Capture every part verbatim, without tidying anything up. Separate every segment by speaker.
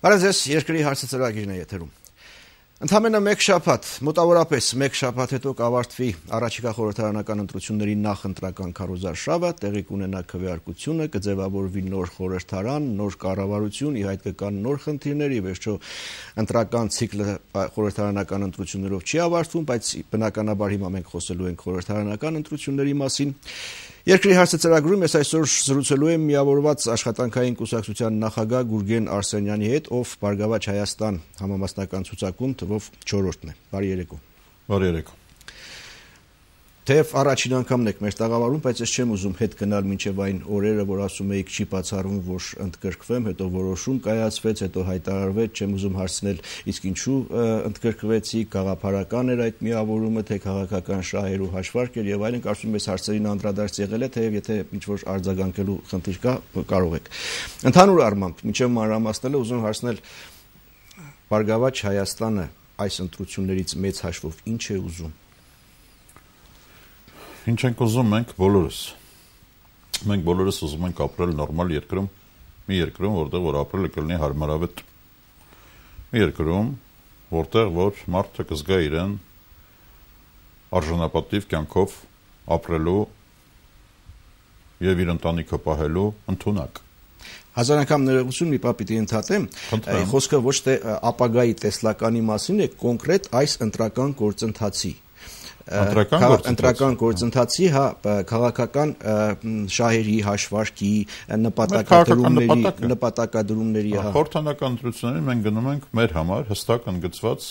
Speaker 1: Բարև ձեզ, երկրի հարցը ծրագիրն է եթերում։ Ընդամենը մեկ շաբաթ, մոտավորապես մեկ շաբաթ հետո կավարտվի առաջիկա խորհրդարանական ընտրությունների նախընտրական քարոզարշավը, տեղի կունենա քվեարկությունը, կձևավորվի նոր խորհրդարան, նոր կառավարություն, ի հայտ կգան նոր խնդիրներ, ի վերջո ընտրական ցիկլը խորհրդարանական ընտրություններով չի ավարտվում, բայց բնականաբար հիմա մենք խոսելու ենք խորհրդարանական ընտրությունների մասին։ Երկրի հարցը ծրագրում ես այսօր զրուցելու եմ միավորված աշխատանքային կուսակցության նախագահ Գուրգեն Արսենյանի հետ, ով Բարգավաճ Հայաստան համամասնական ցուցակում թվով չորրորդն է։ Բարի երեկո։
Speaker 2: Բարի երեկո։
Speaker 1: Թեև առաջին անգամն եք մեր տաղավարում, բայց ես չեմ ուզում հետ գնալ մինչև այն օրերը, որ ասում էիք չի բացառվում, որ ընդգրկվեմ, հետո որոշում կայացվեց, հետո հայտարարվեց, չեմ ուզում հարցնել, իսկ ինչու ընդգրկվեցի, գաղափարական էր այդ միավորումը, թե քաղաքական շահեր ու հաշվարկ էր եւ այլն, կարծում եմ այս հարցերին անդրադարձ եղել է, թեև եթե ինչ-որ արձագանքելու խնդիր կա, կարող եք։ Ընդհանուր առմամբ, մինչև մանրամասնելը ուզում հարցնել Բարգավաճ Հայաստանը այս ընտրություններից մեծ հաշվով ինչ է ուզում։
Speaker 2: Ինչ ենք ուզում մենք բոլորս։ Մենք բոլորս ուզում ենք ապրել նորմալ երկրում, մի երկրում, որտեղ որ ապրելը կլինի հարմարավետ։ Մի երկրում, որտեղ որ մարդը կզգա իրեն արժանապատիվ կյանքով ապրելու եւ իր ընտանիքը պահելու ընդունակ։
Speaker 1: Հազար անգամ ներողություն մի պահ պիտի ընդհատեմ, խոսքը ոչ թե ապագայի տեսլականի մասին է, կոնկրետ այս ընտրական գործընթացի ընտրական գործընթացի, հա, քաղաքական շահերի, հաշվարկի, նպատակադրումների, նպատակադրումների, հա։
Speaker 2: Խորհրդարանական ընտրություններին մենք գնում ենք մեր համար հստակ ընդգծված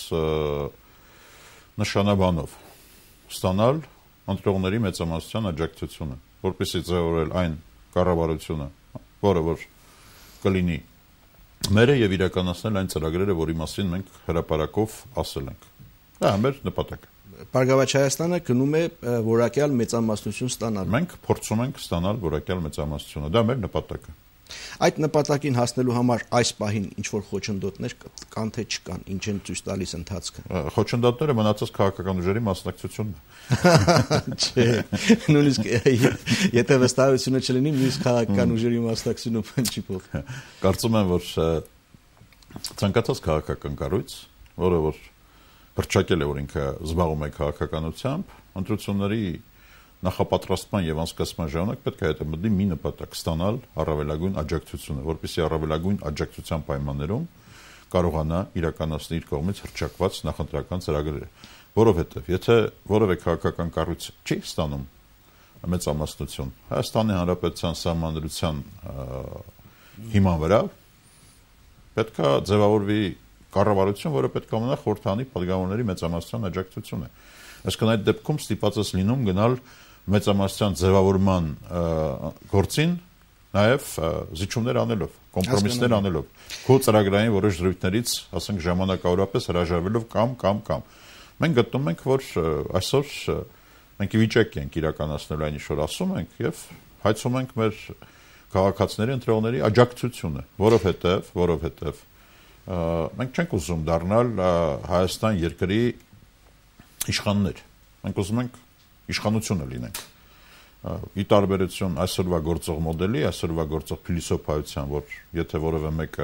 Speaker 2: նշանաբանով ստանալ ընտրողների մեծամասնության աջակցությունը, որպեսզի ձևավորել այն կառավարությունը, որը որ կլինի մերը եւ իրականացնել այն ծրագրերը, որի մասին մենք հրապարակով ասել ենք։ Դա մեր նպատակը։
Speaker 1: Բարգավաճ Հայաստանը գնում է որակյալ մեծամասնություն ստանալ։
Speaker 2: Մենք փորձում ենք ստանալ որակյալ մեծամասնությունը, դա մեր նպատակը։
Speaker 1: Այդ նպատակին հասնելու համար այս պահին ինչ-որ խոչընդոտներ կան թե չկան, ինչ են ցույց տալիս ընթացքը։
Speaker 2: Խոչընդոտները մնացած քաղաքական ուժերի մասնակցությունն է։
Speaker 1: Չէ, նույնիսկ եթե վստահությունը չլինի, նույնիսկ քաղաքական ուժերի մասնակցությունը չի փոխի։
Speaker 2: Կարծում եմ, որ ցանկացած քաղաքական կառույց, որը որ հռչակել է, որ ինքը զբաղվում է քաղաքականությամբ, ընտրությունների նախապատրաստման եւ անցկացման ժամանակ պետք է հետմտնի մի նպատակ ստանալ առավելագույն աջակցությունը, որպեսզի առավելագույն աջակցության պայմաններում կարողանա իրականացնել իր կողմից հռչակված նախընտրական ծրագրերը, որովհետեւ եթե որևէ քաղաքական կառույց չի ստանում մեծամասնություն Հայաստանի Հանրապետության սահմանադրության հիման վրա, պետք է ձևավորվի կառավարություն, որը պետք է ունենա խորհրդարանի падգամավորների մեծամասնության աջակցությունը։ Այսինքն այդ դեպքում ստիպված ես լինում գնալ մեծամասնության ձևավորման գործին, նաև զիջումներ անելով, կոմպրոմիսներ անելով, քո ծրագրային որոշ դրույթներից, ասենք ժամանակավորապես հրաժարվելով կամ կամ կամ։ Մենք գտնում ենք, որ այսօր մենք վիճակ ենք իրականացնել այն ինչ որ ասում ենք եւ հայցում ենք մեր քաղաքացիների ընտրողների աջակցությունը, որովհետեւ, որովհետեւ մենք չենք ուզում դառնալ Հայաստան երկրի իշխաններ։ Մենք ուզում ենք իշխանությունը լինենք։ Ի տարբերություն այսօրվա գործող մոդելի, այսօրվա գործող փիլիսոփայության, որ եթե որևէ մեկը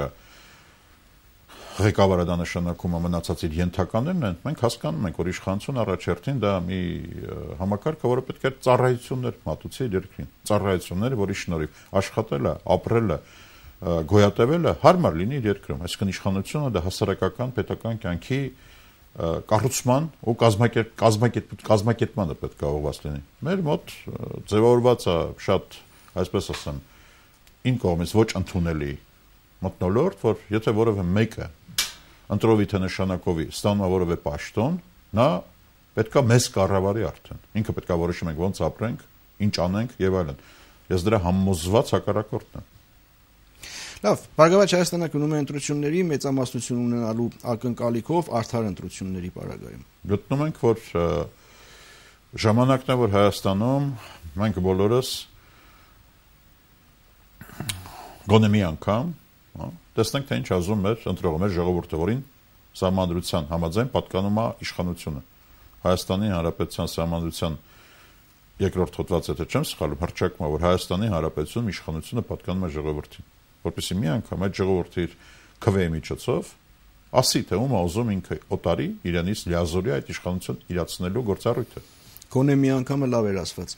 Speaker 2: ղեկավարը դա նշանակում է մնացած իր ենթականներն են, մենք հասկանում ենք, որ իշխանություն առաջերտին դա մի համակարգ է, որը պետք է ծառայություններ մատուցի երկրին։ Ծառայությունները, որի շնորհիվ աշխատելը, ապրելը գոյատևելը հարմար լինի իր երկրում, այսինքն իշխանությունը դա հասարակական պետական կյանքի կառուցման ու կազմակերպ կազմակերպ կազմակերպմանը պետք է ուղղված լինի։ Մեր մոտ ձևավորված է շատ, այսպես ասեմ, իմ կողմից ոչ ընդունելի մթնոլորտ, որ եթե որևէ մեկը ընտրովի թե նշանակովի ստանում է որևէ պաշտոն, նա պետք է մեզ կառավարի արդեն։ Ինքը պետք է որոշի մենք ոնց ապրենք, ինչ անենք եւ այլն։ Ես դրա համոզված հակառակորդն եմ։
Speaker 1: Լավ, Բարգավաճ Հայաստանը գնում է ընտրությունների մեծամասնություն ունենալու ակնկալիքով արդար ընտրությունների պարագայում։
Speaker 2: Գտնում ենք, որ ժամանակն է, որ Հայաստանում մենք բոլորս գոնե մի անգամ, տեսնենք թե ինչ ասում մեր ընտրողը, մեր ժողովուրդը, որին սահմանադրության համաձայն պատկանում է իշխանությունը։ Հայաստանի Հանրապետության սահմանադրության երկրորդ հոդվածը, եթե չեմ սխալվում, հռչակում է, որ Հայաստանի Հանրապետությունում իշխանությունը պատկանում է ժողովրդին, որպեսզի մի անգամ այդ ժողովուրդը իր քվեի միջոցով ասի թե ում ուզում ինքը օտարի իրանից լիազորի այդ իշխանություն իրացնելու գործառույթը։
Speaker 1: Գոնե մի անգամը լավ էր ասված։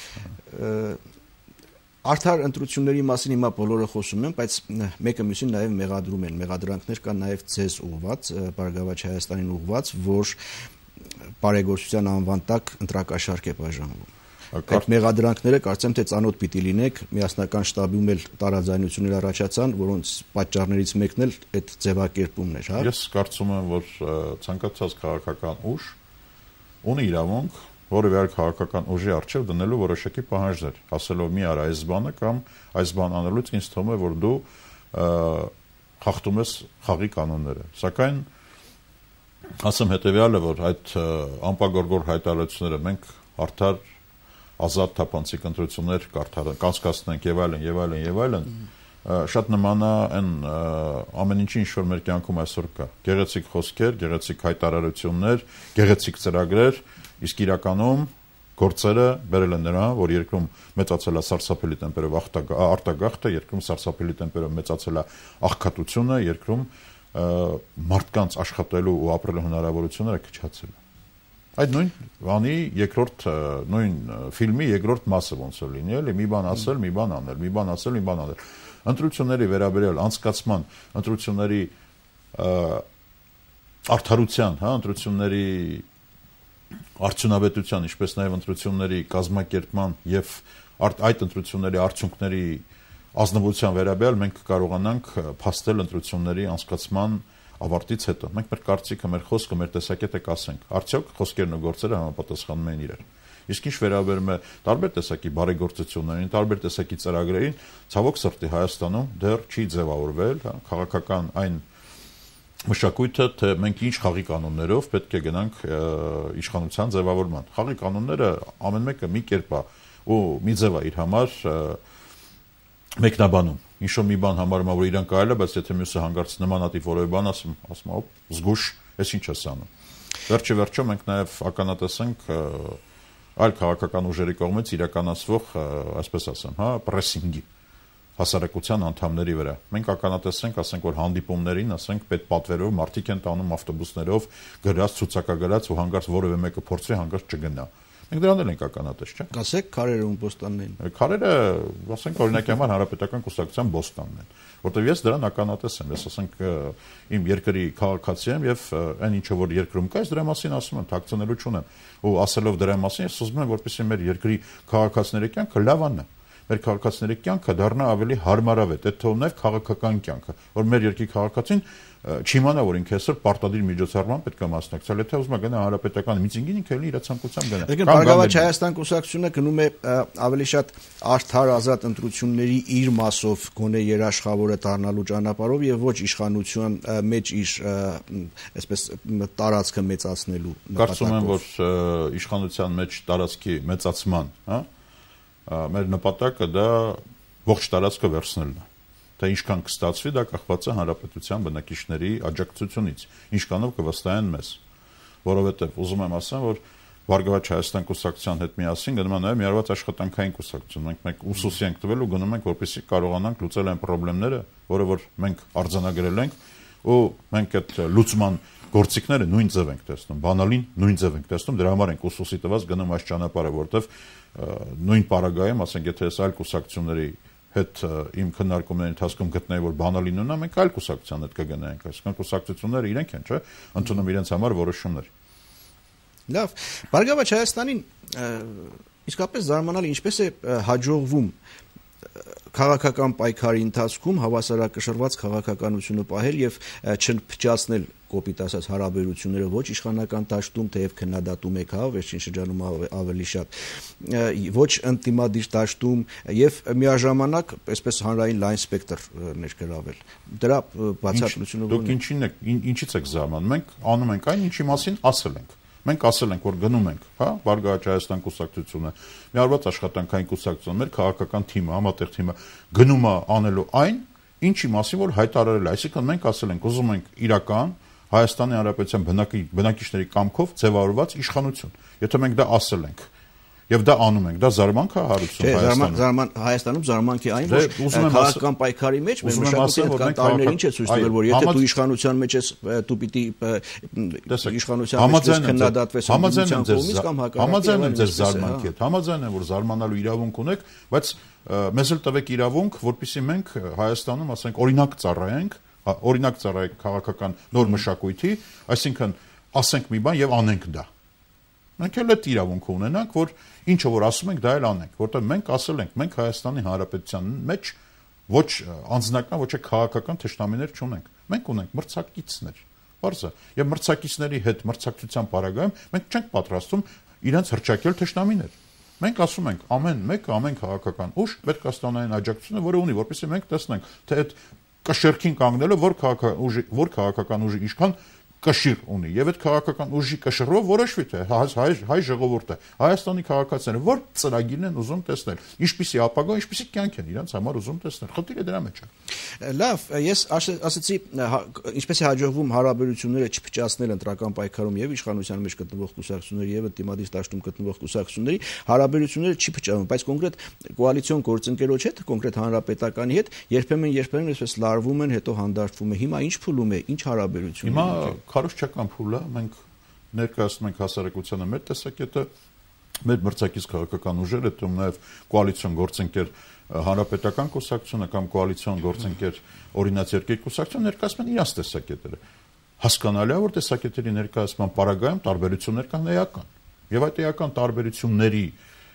Speaker 1: Արդար ընտրությունների մասին հիմա բոլորը խոսում են, բայց մեկը մյուսին նաև մեղադրում են։ Մեղադրանքներ կան նաև ձեզ ուղված, Բարգավաճ Հայաստանին ուղված, որ բարեգործության անվան տակ ընտրակաշարք է բաժանվում։ Այդ մեղադրանքները կարծեմ թե ծանոթ պիտի լինեք, միասնական շտաբում էլ տարաձայնություններ առաջացան, որոնց պատճառներից մեկն էլ այդ ձևակերպումն էր, հա։
Speaker 2: Ես կարծում եմ, որ ցանկացած քաղաքական ուժ ունի իրավունք որևէ այլ քաղաքական ուժի առջև դնելու որոշակի պահանջներ, ասելով մի արա այս բանը կամ այս բան անելուց ինձ թվում է, որ դու խախտում ես խաղի կանոնները։ Սակայն ասեմ հետևյալը, որ այդ անպագորգոր հայտարարությունները մենք արդար ազատ թափանցիկ ընտրություններ կանցկացնենք եւ այլն եւ այլն եւ այլն շատ նման է այն ամեն ինչի ինչ որ մեր կյանքում այսօր կա։ Գեղեցիկ խոսքեր, գեղեցիկ հայտարարություններ, գեղեցիկ ծրագրեր, իսկ իրականում գործերը բերել են նրան, որ երկրում մեծացել է սարսափելի տեմպերով արտագաղթը, երկրում սարսափելի տեմպերով մեծացել է աղքատությունը, երկրում մարդկանց աշխատելու ու ապրելու հնարավորությունները քչացել են։ Այդ նույն բանի երկրորդ նույն ֆիլմի երկրորդ մասը ոնց որ լինի, էլի մի բան ասել, մի բան անել, մի բան ասել, մի բան անել։ Ընտրությունների վերաբերյալ անցկացման, ընտրությունների արդարության, հա, ընտրությունների արդյունավետության, ինչպես նաև ընտրությունների կազմակերպման եւ այդ ընտրությունների արդյունքների ազնվության վերաբերյալ մենք կարողանանք փաստել ընտրությունների անցկացման ավարտից հետո։ Մենք մեր կարծիքը, մեր խոսքը, մեր տեսակետը կասենք, արդյոք խոսքերն ու գործերը համապատասխանում են իրար։ Իսկ ինչ վերաբերում է տարբեր տեսակի բարեգործություններին, տարբեր տեսակի ծրագրերին, ցավոք սրտի Հայաստանում դեռ չի ձևավորվել, հա, քաղաքական այն մշակույթը, թե մենք ինչ խաղի կանոններով պետք է գնանք իշխանության ձևավորման։ Խաղի կանոնները ամեն մեկը մի կերպ է ու մի ձև է իր համար մեկնաբանում։ Ինչ-որ մի բան համարում է, որ իրան կարելի է, բայց եթե մյուսը հանգարց նմանատիպ որևէ բան ասում, ասում է, զգուշ, ես ինչ ես անում։ Վերջի վերջո մենք նաև ականատեսենք այլ քաղաքական ուժերի կողմից իրականացվող, այսպես ասեմ, հա, պրեսինգի հասարակության անդամների վրա։ Մենք ականատեսենք, ասենք, որ հանդիպումներին, ասենք, պետպատվերով մարդիկ են տանում ավտոբուսներով գրած, ցուցակագրած ու հանգարց որևէ մեկը փորձի հանգարց չգնա։ Մենք դրան էլ ենք ականատես, չէ՞։
Speaker 1: Ասեք քարերը ու բոստաններին։
Speaker 2: Քարերը, ասենք, օրինակի համար Հանրապետական կուսակցության բոստանն են, որտեղ ես դրան ականատես եմ, ես ասենք իմ երկրի քաղաքացի եմ եւ այն ինչը որ երկրում կա, ես դրա մասին ասում եմ, թաքցնելու չունեմ։ Ու ասելով դրա մասին, ես ուզում եմ, որպեսզի մեր երկրի քաղաքացիների կյանքը լավանա, մեր քաղաքացիների կյանքը դառնա ավելի հարմարավետ, այդ թողնելով քաղաքական կյանքը, որ մեր երկրի քաղաքացին չիմանա, որ ինքը այսօր պարտադիր միջոցառման պետք է մասնակցել, եթե ուզում է գնա հանրապետական միցինգին, ինքը էլի իր ցանկությամբ գնա։
Speaker 1: Եկեք Բարգավաճ Հայաստան կուսակցությունը գնում է ավելի շատ արդար ազատ ընտրությունների իր մասով գոնե երաշխավորը դառնալու ճանապարհով եւ ոչ իշխանության մեջ իր այսպես տարածքը մեծացնելու նպատակով։
Speaker 2: Կարծում եմ, որ իշխանության մեջ տարածքի մեծացման, հա, մեր նպատակը դա ողջ տարածքը վերցնելն է։ Թե ինչքան կստացվի, դա կախված է հանրապետության բնակիչների աջակցությունից, ինչքանով կվստահեն մեզ։ Որովհետև ուզում եմ ասեմ, որ Բարգավաճ Հայաստան կուսակցության հետ միասին գնում է նաև միավորված աշխատանքային կուսակցություն։ Մենք մեկ ուսուսի ենք տվել ու գնում ենք, որպեսզի կարողանանք լուծել այն խնդիրները, որը որ մենք արձանագրել ենք, ու մենք այդ լուծման գործիքները նույն ձև ենք տեսնում, բանալին նույն ձև ենք տեսնում, դրա համար ենք ուսուսի տված գնում այս ճանապարհը, որտեղ նույն պարագայում, ասենք, եթե այս այլ կուսակցությունների հետ իմ քննարկումների ընթացքում գտնեի, որ բանալին ունենա, մենք այլ կուսակցության հետ կգնայինք, այսինքն կուսակցությունները իրենք են, չէ՞, ընդունում իրենց համար որոշումներ։
Speaker 1: Լավ, Բարգավաճ Հայաստանին իսկապես զարմանալի ինչպես է հաջողվում քաղաքական պայքարի ընթացքում հավասարակշռված քաղաքականությունը պահել եւ չփճացնել կոպիտ ասած հարաբերությունները ոչ իշխանական դաշտում, թեև քննադատում եք, հա, վերջին շրջանում ավելի շատ, ոչ ընդդիմադիր դաշտում եւ միաժամանակ այսպես հանրային լայն սպեկտր ներգրավել։ Դրա բացատրությունը
Speaker 2: դուք ինչին եք, ինչից եք զարմանում։ Մենք անում ենք այն, ինչի մասին ասել ենք։ Մենք ասել ենք, որ գնում ենք, հա, Բարգավաճ Հայաստան կուսակցությունը, միավորված աշխատանքային կուսակցությունը, մեր քաղաքական թիմը, համատեղ թիմը գնում է անելու այն, ինչի մասին որ հայտարարել է, այսինքն մենք ասել ենք, ուզում ենք իրական Հայաստանի Հանրապետության բնակիչների կամքով ձևավորված իշխանություն։ Եթե մենք դա ասել ենք, եւ դա անում ենք, դա զարմանք է հարություն
Speaker 1: Հայաստանում։ Զարման Հայաստանում զարմանք է այն, որ քաղաքական պայքարի մեջ մեր մշակութային տարիներ ինչ է ցույց տվել, որ եթե դու իշխանության մեջ ես, դու պիտի իշխանության մեջ քննադատվես
Speaker 2: համաձայն կողմից կամ հակառակը։ Համաձայն եմ ձեր զարմանքի հետ, համաձայն եմ, որ զարմանալու իրավունք ունեք, բայց մեզ էլ տվեք իրավունք, որպեսզի մենք Հայաստանում, ասենք, օրինակ ծառայենք, օրինակ ծառայենք քաղաքական նոր մշակույթի, այսինքն ասենք մի բան եւ անենք դա։ Մենք էլ այդ իրավունքը ունենանք, որ ինչը որ ասում ենք, դա էլ անենք, որտեղ մենք ասել ենք, մենք Հայաստանի Հանրապետության մեջ ոչ անձնական, ոչ է քաղաքական թշնամիներ չունենք։ Մենք ունենք մրցակիցներ, բարձր, եւ մրցակիցների հետ մրցակցության պարագայում մենք չենք պատրաստում իրենց հրճակել թշնամիներ։ Մենք ասում ենք, ամեն մեկը, ամեն քաղաքական ուժ պետք է ստանա այն աջակցությունը, որը ունի, որպեսզի մենք տեսնենք, թե այդ կշերքին կանգնելը որ քաղաքական ուժի, որ քաղաքական ուժի ինչքան կշիռ ունի եւ այդ քաղաքական ուժի կշռով որոշվի թե հայ հայ ժողովուրդը Հայաստանի քաղաքացիները որ ծրագիրն են ուզում տեսնել, ինչպիսի ապագա, ինչպիսի կյանք են իրենց համար ուզում տեսնել։ Խնդիրը դրա մեջ է։
Speaker 1: Լավ, ես ասացի, ինչպես է հաջողվում հարաբերությունները չփճացնել ընտրական պայքարում եւ իշխանության մեջ գտնվող կուսակցությունների եւ դիմադիր դաշտում գտնվող կուսակցությունների հարաբերությունները չի փճանում, բայց կոնկրետ կոալիցիոն գործընկերոջ հետ, կոնկրետ հանրապետականի հետ երբեմն երբեմն այսպես լարվում են, հետո հանդարտվում է։ Հիմա ինչ փուլում է, ինչ հարաբերություն։
Speaker 2: Հիմա քարոզչական փուլ է, մենք ներկայացնում ենք հասարակությանը մեր տեսակետը, մեր մրցակից քաղաքական ուժերը, դեռ նաև կոալիցիոն գործընկեր հանրապետական կուսակցությունը կամ կոալիցիոն գործընկեր օրինաց երկրի կուսակցությունը ներկայացնում են իրենց տեսակետերը։ Հասկանալի է, որ տեսակետերի ներկայացման պարագայում տարբերություններ կան էական։ Եվ այդ էական տարբերությունների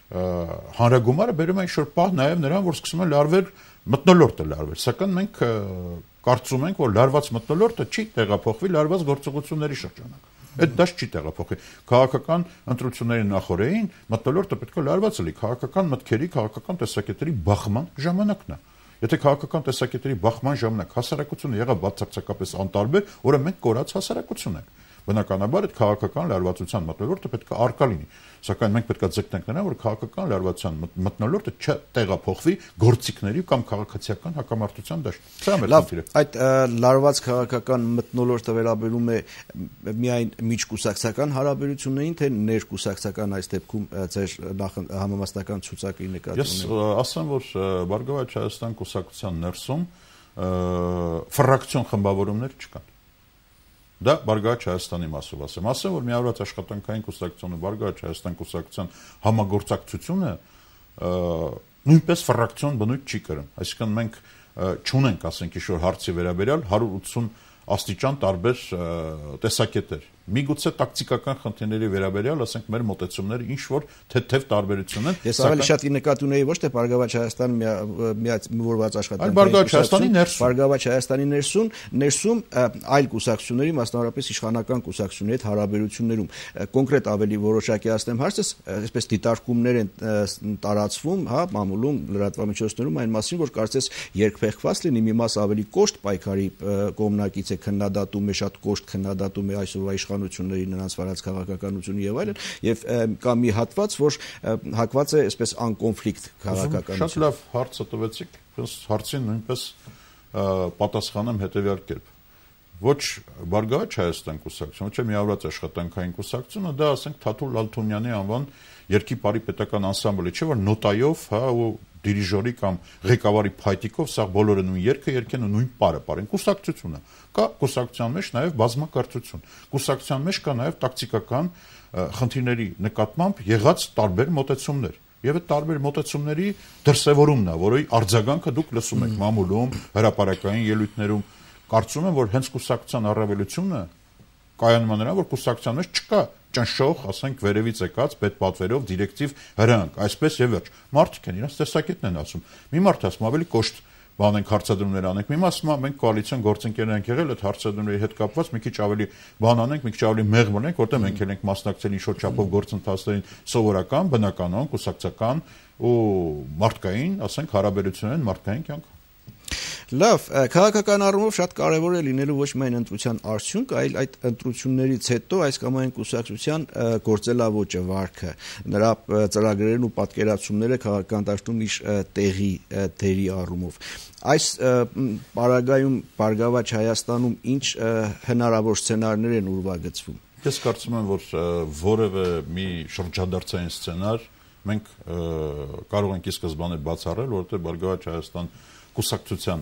Speaker 2: հանրագումարը բերում է ինչ-որ պահ նաև նրան, որ սկսում է լարվել մթնոլորտը լարվել, սակայն մենք կարծում ենք, որ լարված մթնոլորտը չի տեղափոխվի լարված գործողությունների շրջանակ։ Այդ դաշ չի տեղափոխվի։ Քաղաքական ընտրությունների նախորդին մթնոլորտը պետք է լարված լինի քաղաքական մտքերի, քաղաքական տեսակետերի բախման ժամանակն է։ Եթե քաղաքական տեսակետերի բախման ժամանակ հասարակությունը եղավ բացարձակապես անտարբեր, որը մենք կորած հասարակություն ենք։ Բնականաբար այդ քաղաքական լարվածության մթնոլորտը պետք է արկա լինի, սակայն մենք պետք է ձգտենք նրան, որ քաղաքական լարվածության մթնոլորտը չտեղափոխվի գործիքների կամ քաղաքացիական հակամարտության դաշտ։ Սա է մեր խնդիրը։
Speaker 1: Այդ լարված քաղաքական մթնոլորտը վերաբերում է միայն միջկուսակցական հարաբերություններին, թե ներկուսակցական այս դեպքում ձեր համամասնական ցուցակի նկատի ունեն։
Speaker 2: Ես ասեմ, որ Բարգավաճ Հայաստան կուսակցության ներսում ֆրակցիոն խմբավորումներ չկան։ Դա Բարգավաճ Հայաստանի մասով ասեմ, ասեմ, որ միավորված աշխատանքային կուսակցությունը Բարգավաճ Հայաստան կուսակցության համագործակցությունը նույնպես ֆրակցիոն բնույթ չի կրում, այսինքն մենք չունենք, ասենք, ինչ-որ հարցի վերաբերյալ հարյուր ութսուն աստիճան տարբեր տեսակետեր։ Միգուցե տակտիկական խնդիրների վերաբերյալ, ասենք, մեր մոտեցումները ինչ որ թեթև տարբերություն են։
Speaker 1: Ես ավելի շատ նկատի ունեի ոչ թե Բարգավաճ Հայաստանի միավորված աշխատանքային
Speaker 2: Բարգավաճ Հայաստանի ներսում,
Speaker 1: Բարգավաճ Հայաստանի ներսում, ներսում այլ կուսակցությունների, մասնավորապես իշխանական կուսակցությունների հետ հարաբերություններում։ Կոնկրետ ավելի որոշակի ասեմ հարցս, այսպես դիտարկումներ են տարածվում, հա, մամուլում, լրատվամիջոցներում այն մասին, որ կարծես երկփեղված լինի, մի մաս ավելի կոշտ պայքարի կողմնակից է, քննադատում է, շատ կոշտ քննադատում է այսօրվա իշխանությունների նրանց վարած քաղաքականությունը եւ այլն, եւ կա մի հատված, որ հակված է այսպես անկոնֆլիկտ քաղաքականություն։
Speaker 2: Շատ լավ հարցը տվեցիք, հարցին նույնպես պատասխանեմ հետեւյալ կերպ։ Ոչ Բարգավաճ Հայաստան կուսակցությունը, ոչ միավորված աշխատանքային կուսակցությունը, դա ասենք Թաթուլ Լալթունյանի անվան երկի բարի պետական անսամբլը, չէ՞ որ նոտայով, հա, ու դիրիժորի կամ ղեկավարի փայտիկով սա բոլորը նույն երգը երգեն ու նույն պարը պարեն։ Կուսակցությունը կա, կուսակցության մեջ նաև բազմակարծություն։ Կուսակցության մեջ կա նաև տակտիկական խնդիրների նկատմամբ եղած տարբեր մոտեցումներ։ Եվ այդ տարբեր մոտեցումների դրսևորումն է, որի արձագանքը դուք լսում եք մամուլում, հրապարակային ելույթներում։ Կարծում եմ, որ հենց կուսակցության առավելությունը կայանում է նրան, որ կուսակցության մեջ չկա ճնշող, ասենք, վերևից եկած պետպատվերով դիրեկտիվ հրանք, այսպես եւ վերջ։ Մարդիկ են իրենց տեսակետն են ասում։ Մի մարդ ասում ավելի կոշտ բան ենք հարցադրումներ անենք։ Մի մասը մենք կոալիցիոն գործընկերներ ենք եղել, այդ հարցադրումների հետ կապված մի քիչ ավելի բան անենք, մի քիչ ավելի մեղմ ունենք, որտեղ մենք էլ ենք մասնակցել ինչ-որ չափով գործընթացներին սովորական, բնականon, կուսակցական ու մարդկային, ասենք, հարաբերություններ մարդկային կյանք։
Speaker 1: Լավ, քաղաքական առումով շատ կարևոր է լինելու ոչ միայն ընտրության արդյունք, այլ այդ ընտրություններից հետո այս կամ այն կուսակցության գործելավոճը, վարքը, նրա ծրագրերն ու պատկերացումները քաղաքական դաշտում իր տեղի դերի առումով։ Այս պարագայում Բարգավաճ Հայաստանում ինչ հնարավոր սցենարներ են ուրվագծվում։
Speaker 2: Ես կարծում եմ, որ որևէ մի շրջադարձային սցենար մենք կարող ենք ի սկզբանե բացառել, որովհետև Բարգավաճ Հայաստան կուսակցության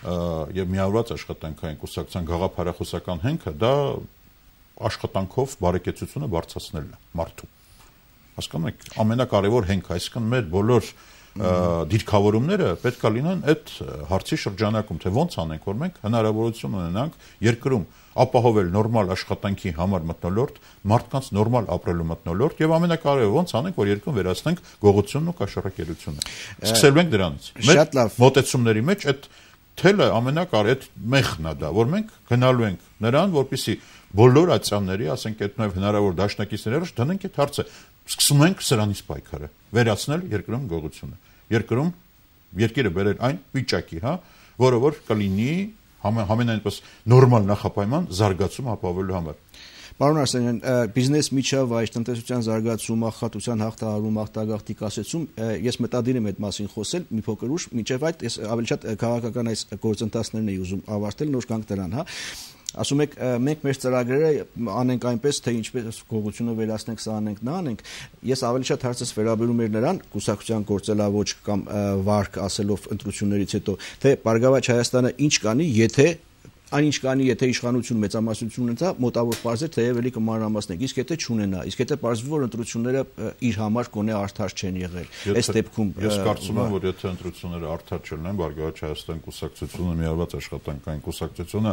Speaker 2: եւ միավորված աշխատանքային կուսակցության գաղափարախոսական հենքը դա աշխատանքով բարեկեցությունը բարձրացնելն է մարդու։ Հասկանում եք, ամենակարևոր հենքը, այսինքն մեր բոլոր դիրքավորումները պետք է լինեն այդ հարցի շրջանակում, թե ոնց անենք, որ մենք հնարավորություն ունենանք երկրում ապահովել նորմալ աշխատանքի համար մթնոլորտ, մարդկանց նորմալ ապրելու մթնոլորտ եւ ամենակարևորը ոնց անենք, որ երկրում վերացնենք գողությունն ու կաշառակերությունը։ Սկսելու ենք դրանից։ Մեր մոտեցումների մեջ այդ թելը ամենակարևորը այդ մեխն է դա, որ մենք գնալու ենք նրան, որպեսզի բոլոր ացիաների, ասենք այդ նաև հնարավոր դաշնակիցների դնենք այդ հարցը։ Սկսում ենք սրանից պայքարը, վերացնել երկրում գողությունը։ Երկրում երկիրը բերել այն վիճակի, հա, որը որ կլինի համենայնպես նորմալ նախապայման զարգացում ապահովելու համար։
Speaker 1: Պարոն Արսենյան, բիզնես միջավայր, տնտեսության զարգացում, աղքատության հաղթահարում, աղթագաղթի կասեցում, ես մտադիր եմ այդ մասին խոսել, մի փոքր ուշ, մինչև այդ ես ավելի շատ քաղաքական այս գործընթացներն էի ուզում ավարտել, նոր գանք դրան, հա։ Ասում եք, մենք մեր ծրագրերը անենք այնպես, թե ինչպես գողությունը վերացնենք, սա անենք, նա անենք։ Ես ավելի շատ հարցս վերաբերում էր նրան, կուսակցության գործելավոճ կամ վարկ ասելով ընտրություններից հետո, թե Բարգավաճ Հայաստանը ինչ կանի, եթե այնինչ կանի, եթե իշխանություն մեծամասնություն ունենա, մոտավոր պարզ է, թեև էլի կմանրամասնենք, իսկ եթե չունենա, իսկ եթե պարզվի, որ ընտրությունները իր համար կոնե արդար չեն եղել։ Այս դեպքում
Speaker 2: ես կարծում եմ, որ եթե ընտրությունները արդար չլինեն, Բարգավաճ Հայաստան կուսակցությունը, միավորված աշխատանքային կուսակցությունը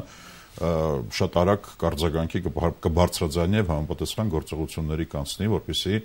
Speaker 2: շատ արագ կարձագանքի կբարձրաձայնի եւ համապատասխան գործողությունների կանցնի, որպեսզի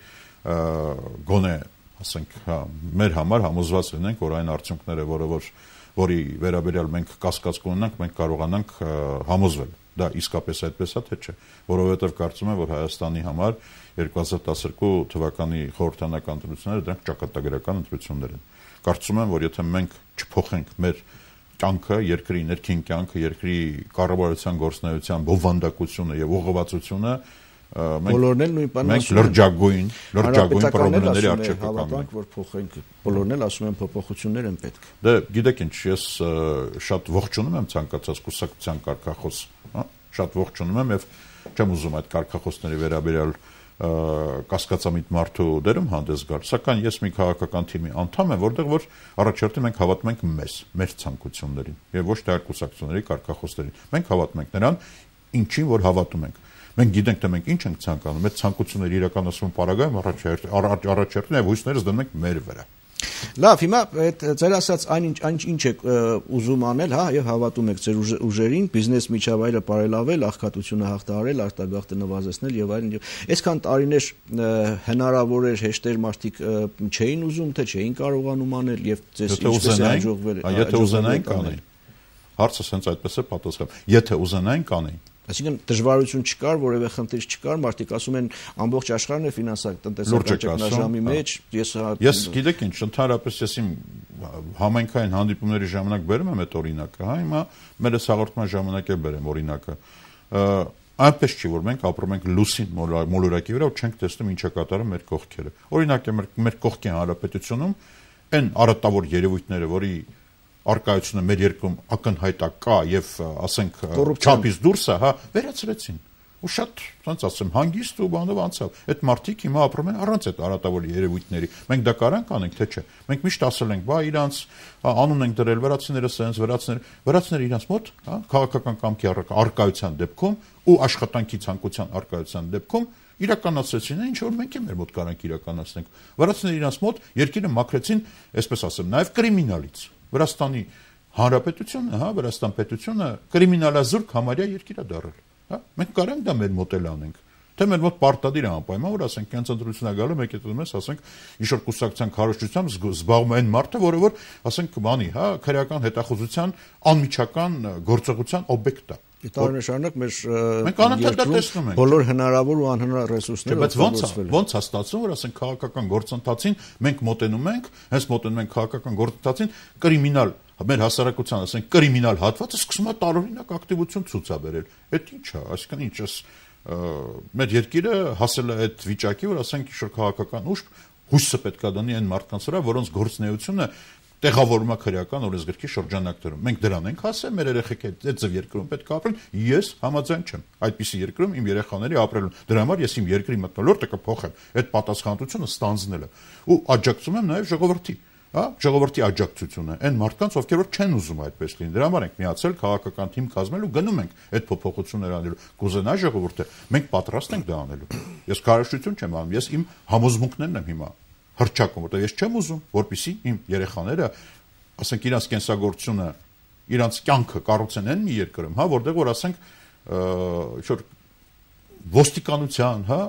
Speaker 2: գոնե, ասենք, մեր համար համոզված լինենք, որ այն արդյունքները, որը որ որի վերաբերյալ մենք կասկած կունենանք, մենք կարողանանք համոզվել։ Դա իսկապես այդպես է, թե չէ, որովհետև կարծում եմ, որ Հայաստանի համար երկու հազար տասներկու թվականի խորհրդանական ընտրությունները դրանք ճակատագրական ընտրություններ են։ Կարծում եմ, որ եթե մենք չփոխենք մեր կյանքը, երկրի ներքին կյանքը, երկրի կառավարության գործունեության բովանդակությունը եւ ուղղվածությունը,
Speaker 1: բոլորն էլ նույն բանն
Speaker 2: մենք լրջագույն, լրջագույն պրոբլեմների առջև
Speaker 1: կանգնենք, որ փոխենք, բոլորն էլ ասում են փոփոխություններ են պետք։
Speaker 2: Դե գիտեք ինչ, ես շատ ողջունում եմ ցանկացած կուսակցության կարգախոս, հա, շատ ողջունում եմ եւ չեմ ուզում այդ կարգախոսների վերաբերյալ կասկածամիտ մարդու դերում հանդես գալ, սակայն ես մի քաղաքական թիմի անդամ եմ, որտեղ որ առաջերտի մենք հավատում ենք մեզ, մեր ցանկություններին եւ ոչ թե այլ կուսակցությունների կարգախոսներին։ Մենք հավատում ենք նրան, ինչին որ հավատում ենք։ Մենք գիտենք, թե մենք ինչ ենք ցանկանում, այդ ցանկությունները իրականացում պարագայում առաջերտին եւ հույսներս դնում ենք մեր վրա։
Speaker 1: Լավ, հիմա այդ ձեր ասած այն ինչ եք ուզում անել, հա, եւ հավատում եք ձեր ուժերին, բիզնես միջավայրը բարելավել, աղքատությունը հաղթահարել, արտագաղթը նվազեցնել եւ այլն։ Այսքան տարիներ հնարավոր էր, հեշտեր մարդիկ չէին ուզում, թե չէին կարողանում անել եւ ձեզ ինչպես է հաջողվել։
Speaker 2: Եթե ուզենային կանեին։ Հարցը հենց այդպես է պատասխանում։ Եթե ուզենային կանեին։
Speaker 1: Այսինքն դժվարություն չկար, որևէ խնդիր չկար, մարդիկ ասում են ամբողջ աշխարհն է ֆինանսական ճգնաժամի մեջ, ես
Speaker 2: Ես գիտեք ինչ, ընդհանրապես ես իմ համայնքային հանդիպումների ժամանակ բերում եմ այդ օրինակը, հա, հիմա մերս հաղորդման ժամանակ է բերեմ օրինակը։ Այնպես չի, որ մենք ապրում ենք լուսին մոլորակի վրա ու չենք տեսնում ինչ է կատարում մեր կողքերը։ Օրինակ է մեր կողքի հանրապետությունում այն առատավոր երևույթները, որի արկայությունը մեր երկրում ակնհայտ կա եւ ասենք չափից դուրս է, հա, վերացրեցին։ Ու շատ, ոնց ասեմ, հանգիստ ու բանով անցավ։ Այդ մարդիկ հիմա ապրում են առանց այդ առատավոր երևույթների։ Մենք դա կարանք անենք, թե չէ։ Մենք միշտ ասել ենք, բա իրանց անուն ենք դրել, վրացիները սենց, վրացիները, վրացիները իրանց մոտ, հա, քաղաքական կամքի արկայության դեպքում ու աշխատանքի ցանկության արկայության դեպքում իրականացրեցին ինչ որ մենք մեր մոտ կարանք իրականացնենք։ Վրացիները իրանց մոտ երկիրը մաքրեցին, այսպես ասեմ, նաեւ կրիմինալից։ Վրաստանի Հանրապետությունը, հա, Վրաստան պետությունը կրիմինալազուրկ համարյա երկիր է դարձել, հա։ Մենք կարանք դա մեր մոտ էլ անենք։ Թե մեր մոտ պարտադիր է անպայման, որ ասենք կյանց ընտրությունն է գալու, մեկ հետո մեզ ասենք ինչ որ կուսակցության քարոզչությամբ զբաղվում են մարդը, որը որ ասենք բանի, հա, քրեական հետախուզության անմիջական գործողության օբյեկտ է։
Speaker 1: Տարիներ շարունակ մեր
Speaker 2: մենք անընդհատ տեսնում ենք
Speaker 1: բոլոր հնարավոր ու անհնար ռեսուրսները
Speaker 2: բայց ոնց ոնց է ստացվում որ ասենք քաղաքական գործընթացին մենք մոտենում ենք հենց մոտենում ենք քաղաքական գործընթացին կրիմինալ մեր հասարակության ասենք կրիմինալ հատվածը սկսում է տարօրինակ ակտիվություն ցուցաբերել այդ ի՞նչ է այսինքն ինչ էս մեր երկիրը հասել է այդ վիճակի որ ասենք ինչ որ քաղաքական ուժ հույսը պետք է դնի այն մարդկանց վրա որոնց գործունեությունը տեղավորումա քրեական օրենսգրքի շրջանակներում։ Մենք դրան ենք հասել, մեր երեխեքները այդ ձև երկրում պետք է ապրեն, ես համաձայն չեմ։ Այդպիսի երկրում իմ երեխաների ապրելուն։ Դրա համար ես իմ երկրի մթնոլորտը կփոխեմ, այդ պատասխանատվությունը ստանձնել է։ Ու աջակցում եմ նաև ժողովրդի, հա, ժողովրդի աջակցությունը, այն մարդկանց, ովքեր որ չեն ուզում այդպես լինի։ Դրա համար ենք միացել քաղաքական թիմ կազմել ու գնում ենք այդ փոփոխությունները անելու։ Կուզենա ժողովուրդը, մենք պատրաստ ենք դա անելու։ Ես քարոշություն չեմ անում, ես իմ համոզմունքներն եմ հիմա հրճակում, որտեղ ես չեմ ուզում, որպեսզի իմ երեխաները, ասենք, իրանց կենսագործությունը, իրանց կյանքը կառուցեն այն մի երկրում, հա, որտեղ որ ասենք, ինչ-որ ոստիկանության, հա,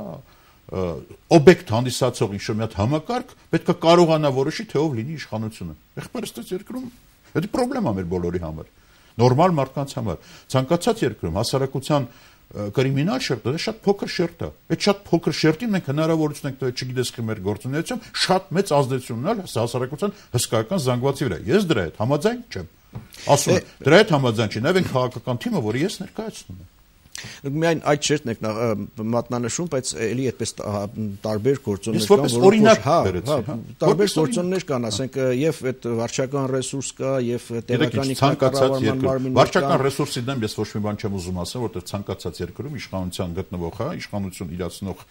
Speaker 2: օբյեկտ հանդիսացող ինչ-որ մի հատ համակարգ պետք է կարողանա որոշի, թե ով լինի իշխանությունը։ Եղբայր այստեղ երկրում դա պրոբլեմ է մեր բոլորի համար, նորմալ մարդկանց համար։ Ցանկացած երկրում հասարակության կրիմինալ շերտը դա շատ փոքր շերտ է։ Այդ շատ փոքր շերտին մենք հնարավորություն ենք տվել, չգիտես խի մեր գործունեություն շատ մեծ ազդեցություն ունենալ հասարակության հսկայական զանգվածի վրա։ Ես դրա հետ համաձայն չեմ։ Ասում եմ, դրա հետ համաձայն չի, նաև այն քաղաքական թիմը, որը ես ներկայացնում եմ։
Speaker 1: Միայն այդ շերտն եք մատնանշում, բայց էլի այդպես տարբեր գործոններ
Speaker 2: կան, որոնք
Speaker 1: հա, տարբեր գործոններ կան, ասենք, եւ այդ վարչական ռեսուրս կա, եւ տեղական կառավարման մարմիններ կան։
Speaker 2: Վարչական ռեսուրսի դեմ ես ոչ մի բան չեմ ուզում ասել, որտեղ ցանկացած երկրում իշխանության գտնվող, հա, իշխանություն իրացնող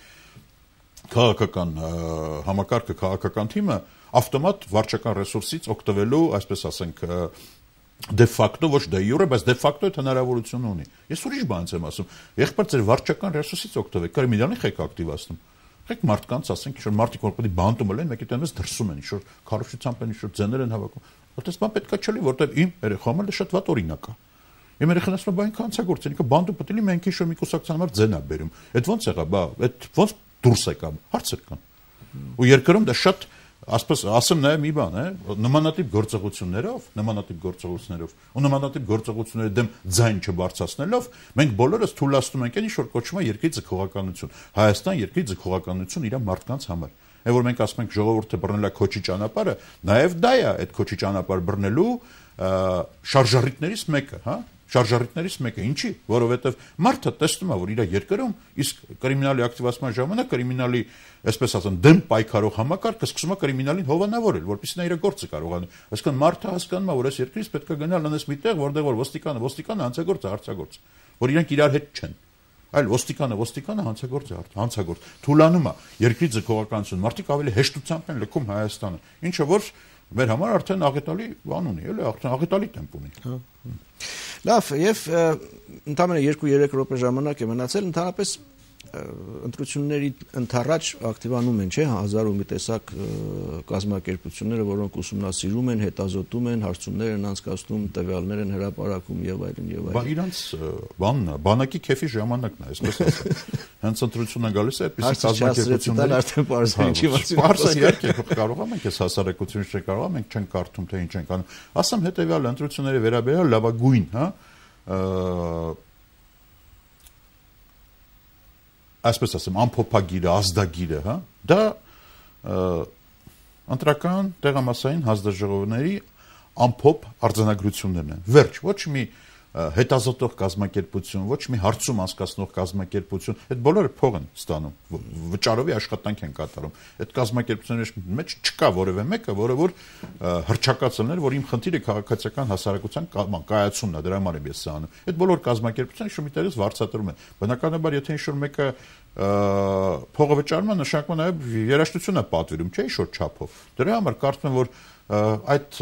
Speaker 2: քաղաքական համակարգը, քաղաքական թիմը ավտոմատ վարչական ռեսուրսից օգտվելու, այսպես ասենք, de facto ոչ de jure, բայց de facto այդ հնարավորությունը ունի։ Ես ուրիշ բան եմ ասում։ Եղբայր ձեր վարչական ռեսուրսից օգտվեք, կրիմինալին եք ակտիվացնում։ Եք մարդկանց, ասենք, ինչ-որ մարդիկ որ պետք է բանտում են, մեկի տեմից դրսում են, ինչ-որ քարոշությամբ են, ինչ-որ ձեներ են հավաքում։ Որտես բան պետք է չլի, որտեղ իմ երեխաը դա շատ վատ օրինակ է։ Իմ երեխան ասում է, բա ինքան ցանկորդ է, ինքը բանտում պետք է լինի, մենք ինչ-որ մի կուսակցության համար ձեն է բերում։ Այդ ո՞նց եղա, բա, այդ ո՞նց դուրս եկա, հարցեր կան։ Ու երկրում դա շատ Ասպես ասեմ նաև մի բան, է, նմանատիպ գործողություններով, նմանատիպ գործողություններով ու նմանատիպ գործողությունների դեմ ձայն չբարձրացնելով, մենք բոլորս թույլատնում ենք այն ինչ որ կոչվում է երկրի ձգողականություն։ Հայաստան երկրի ձգողականություն իր մարդկանց համար։ Այն որ մենք ասում ենք ժողովուրդը բռնել է քոչի ճանապարհը, նաև դա է այդ քոչի ճանապարհ բռնելու շարժառիթներից մեկը, հա? Շարժառիթներից մեկը, ինչի, որովհետև մարդը տեսնում է, որ իր երկրում իսկ կրիմինալի ակտիվացման ժամանակ կրիմինալի, այսպես ասեմ, դեմ պայքարող համակարգը սկսում է կրիմինալին հովանավորել, որպեսզի նա իր գործը կարողանա։ Այսինքն մարդը հասկանում է, որ այս երկրից պետք է գնալ անես մի տեղ, որտեղ որ ոստիկանը, ոստիկանը հանցագործը, հարցագործ, որ իրանք իրար հետ չեն։ Այլ ոստիկանը, ոստիկանը հանցագործը, հանցագործ։ Թուլանում է երկրի ձգողականություն, մարդիկ ավելի հեշտությամբ են լքում Հայաստանը, ինչը որ մեր համար արդեն աղետալի բան ունի, էլի, արդեն աղետալի տեմպ ունի։
Speaker 1: Հա։ Լավ, եւ ընդամենը երկու-երեք րոպե ժամանակ է մնացել, ընդհանրապես ընտրությունների ընթառաջ ակտիվանում են, չէ՞, հազար ու մի տեսակ կազմակերպությունները, որոնք ուսումնասիրում են, հետազոտում են, հարցումներ են անցկացնում, տվյալներ են հրապարակում եւ այլն եւ այլն։
Speaker 2: Բա իրանց բանն է, բանակի քեֆի ժամանակն է, այսպես ասած։ Հենց ընտրությունը գալիս է, այդպես կազմակերպությունները արդեն
Speaker 1: բարձր ինչի մասին։
Speaker 2: Բարձր իհարկե կարող ենք այս հասարակությունը չկարողա, մենք չենք կարդում թե ինչ ենք անում։ Ասեմ հետեւյալ ընտրությունների վերաբերյալ լավագույն, հա, այսպես ասեմ, ամփոփագիրը, ազդագիրը, հա, դա ընտրական տեղամասային հանձնաժողովների ամփոփ արձանագրություններն են։ Վերջ, ոչ մի հետազոտող կազմակերպություն, ոչ մի հարցում անցկացնող կազմակերպություն, այդ բոլորը փող են ստանում, վճարովի աշխատանք են կատարում։ Այդ կազմակերպությունների մեջ չկա որևէ մեկը, որը որ հրճակածներ, որ իմ խնդիրը քաղաքացիական հասարակության կայացումն է, դրա համար եմ ես անում։ Այդ բոլոր կազմակերպությունները ինչ-որ միտեղից վարձատրում են։ Բնականաբար, եթե ինչ-որ մեկը փողը վճարում է, նշանակում է նաև երաժշտություն է պատվիրում, չէ՞ ինչ-որ չափով։ Դրա համար կարծում եմ, որ այդ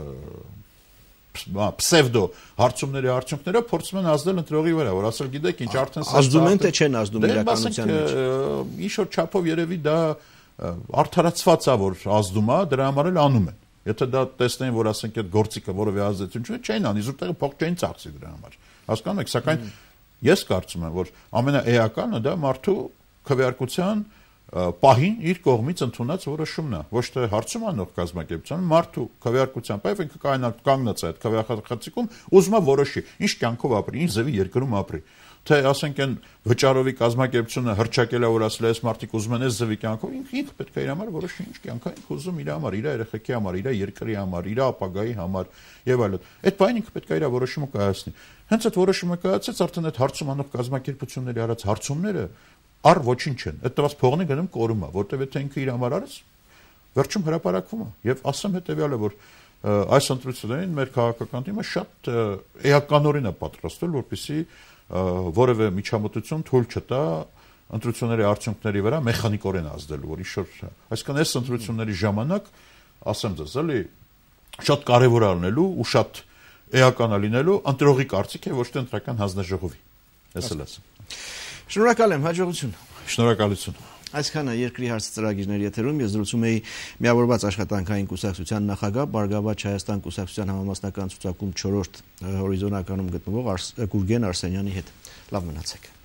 Speaker 2: պսևդո հարցումների արդյունքները փորձում են ազդել ընտրողի վրա, որ ասել գիտեք ինչ արդեն
Speaker 1: ազդում են թե չեն ազդում իրականության մեջ։
Speaker 2: Ինչ որ չափով երևի դա արդարացված է, որ ազդում է, դրա համար էլ անում են։ Եթե դա տեսնեն, որ ասենք այդ գործիքը որևէ ազդեցություն չունի, չեն անի, զուտեղը փող չեն ծախսի դրա համար։ Հասկանում եք, սակայն ես կարծում եմ, որ ամենաէականը դա մարդու քվեարկության պահին իր կողմից ընդունած որոշումն է, ոչ թե հարցում անող կազմակերպության, մարդու քվեարկությամբ, այլ ինքը կանգնած է այդ քվեախցիկում, ուզում է որոշի, ինչ կյանքով ապրի, ինչ ձևի երկրում ապրի։ Թե ասենք այն վճարովի կազմակերպությունը հրճակել է, որ ասել է այս մարդիկ ուզում են այս ձևի կյանքով, ինքը ինքը պետք է իր համար որոշի, ինչ կյանք է ինքը ուզում իր համար, իր երեխեքի համար, իր երկրի համար, իր ապագայի համար եւ այլն։ Այդ բանը ինքը պետք է իր որոշումը կայացնի։ Հենց այդ որոշումը կայացած արդեն այդ հարցում անող կազմակերպությունների արած հարցումները առ ոչինչ են։ Այդ տված փողն է գնում կորում է, որտեղ եթե ինքը իր համար արած, վերջում հրապարակվում է։ Եվ ասեմ հետեւյալը, որ այս ընտրություններին մեր քաղաքական թիմը շատ էականորեն է պատրաստվել, որպեսզի որևէ միջամտություն թույլ չտա ընտրությունների արդյունքների վրա մեխանիկորեն ազդելու, որ իշոր, այսինքն այս ընտրությունների ժամանակ, ասեմ ձեզ, էլի, շատ կարևոր առնելու ու շատ էական լինելու ընտրողի կարծիք է ոչ թե ընտրական հանձնաժողովի։ Ես էլ ասեմ։
Speaker 1: Շնորհակալ եմ, հաջողություն։
Speaker 2: Շնորհակալություն։
Speaker 1: Այսքանը երկրի հարցը ծրագիրների եթերում ես զրուցում էի Միավորված աշխատանքային կուսակցության նախագահ Բարգավաճ Հայաստան կուսակցության համամասնական ցուցակում չորրորդ հորիզոնականում գտնվող Գուրգեն Արսենյանի հետ։ Լավ մնացեք։